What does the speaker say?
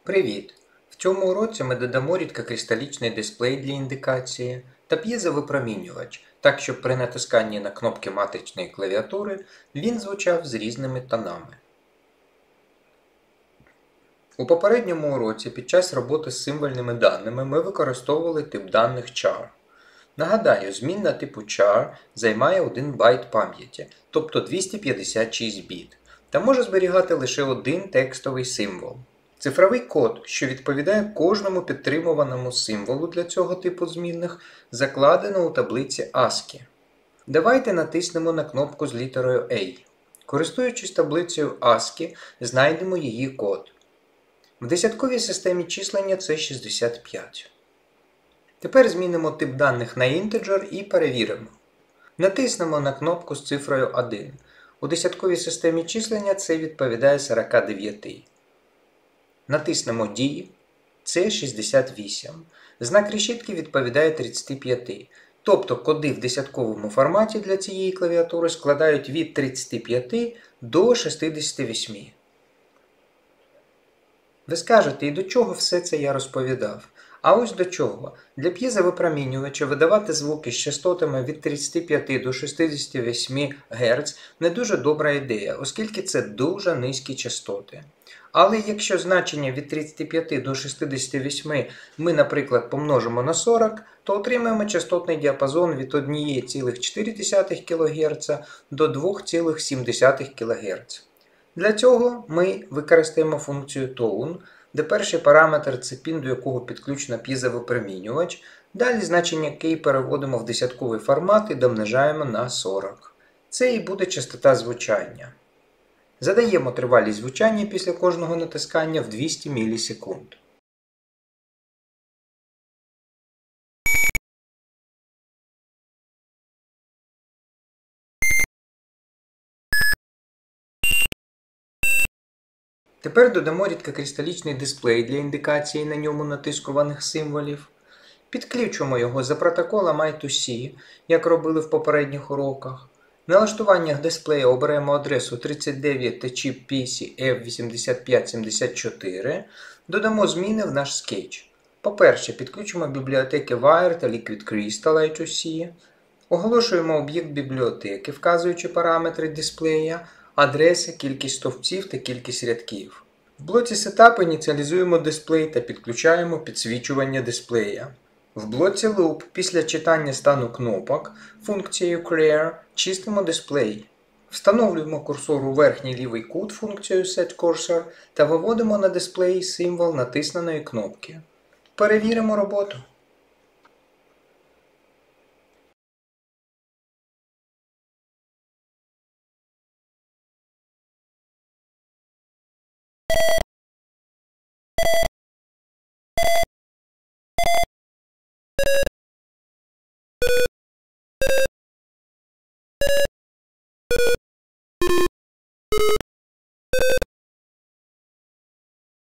Привіт! В цьому уроці ми додамо рідкокристалічний дисплей для індикації та п'єзовипромінювач, так щоб при натисканні на кнопки матричної клавіатури він звучав з різними тонами. У попередньому уроці під час роботи з символьними даними ми використовували тип даних char. Нагадаю, змінна типу char займає 1 байт пам'яті, тобто 256 біт, та може зберігати лише один текстовий символ. Цифровий код, що відповідає кожному підтримуваному символу для цього типу змінних, закладено у таблиці ASCII. Давайте натиснемо на кнопку з літерою A. Користуючись таблицею ASCII, знайдемо її код. В десятковій системі числення це 65. Тепер змінимо тип даних на інтеджер і перевіримо. Натиснемо на кнопку з цифрою 1. У десятковій системі числення це відповідає 49. Натиснемо D, це 68. Знак решітки відповідає 35. Тобто коди в десятковому форматі для цієї клавіатури складають від 35 до 68. Ви скажете, і до чого все це я розповідав? А ось до чого. Для п'єзовипромінювача видавати звуки з частотами від 35 до 68 Гц не дуже добра ідея, оскільки це дуже низькі частоти. Але якщо значення від 35 до 68 ми, наприклад, помножимо на 40, то отримаємо частотний діапазон від 1,4 кГц до 2,7 кГц. Для цього ми використаємо функцію Tone, де перший параметр це пін, до якого підключено п'єзовипромінювач, далі значення K переводимо в десятковий формат і домножаємо на 40. Це і буде частота звучання. Задаємо тривалість звучання після кожного натискання в 200 мілісекунд. Тепер додамо рідкокристалічний дисплей для індикації на ньому натискуваних символів. Підключимо його за протоколом I2C, як робили в попередніх уроках. В налаштуваннях дисплея оберемо адресу 39 та чіп PC F8574, додамо зміни в наш скетч. По-перше, підключимо бібліотеки Wire та Liquid Crystal I2C. Оголошуємо об'єкт бібліотеки, вказуючи параметри дисплея, адреси, кількість стовпців та кількість рядків. В блоці Setup ініціалізуємо дисплей та підключаємо підсвічування дисплея. В блоці Loop після читання стану кнопок функцією Clear чистимо дисплей. Встановлюємо курсор у верхній лівий кут функцією SetCursor та виводимо на дисплей символ натисненої кнопки. Перевіримо роботу.